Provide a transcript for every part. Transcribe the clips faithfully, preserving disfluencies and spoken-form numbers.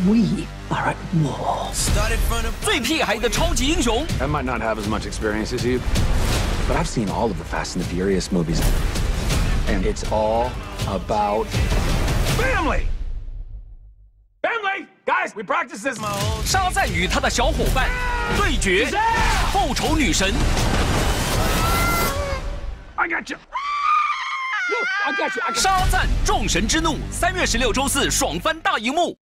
We are at war. 最屁孩的超级英雄。 I might not have as much experience as you, but I've seen all of the Fast and the Furious movies, and it's all about family. Family, guys, we practice this. 沙赞与他的小伙伴对决复仇女神。 I got you. I got you. I got you. 沙赞众神之怒，三月十六周四爽翻大荧幕。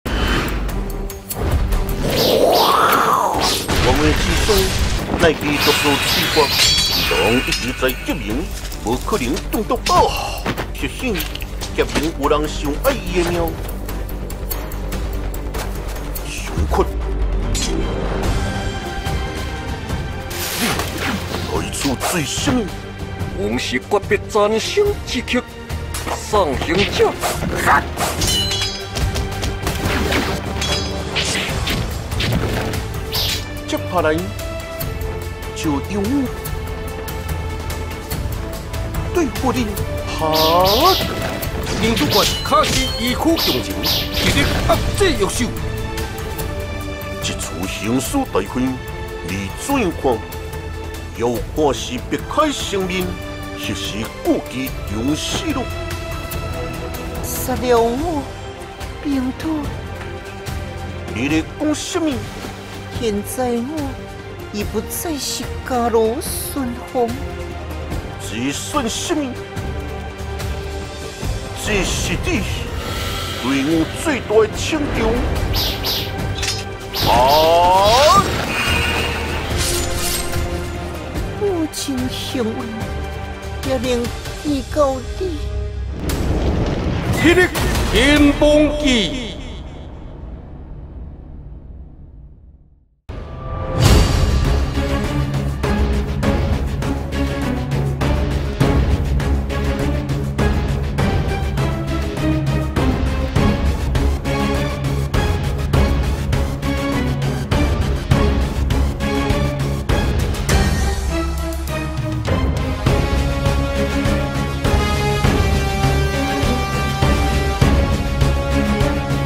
我们之中乃基督徒之国，党一直在革命，无可能动到啊！确实，革命有人想爱伊的命，想困。来自最什么？ 我们是诀别战胜之曲，上行者。接下来就由我对付你。哈！领主官卡西异口同情，一力压制右手。这出刑事大会，你怎样看？ 要看是别开生面，还是顾忌用死路？ 杀了我，病毒。 你在讲什么？ 现在我已不再是家路顺风， 这算什么？这是你对我最大的请求。啊！ 我真幸运，也能见到你。 霹雳天崩记。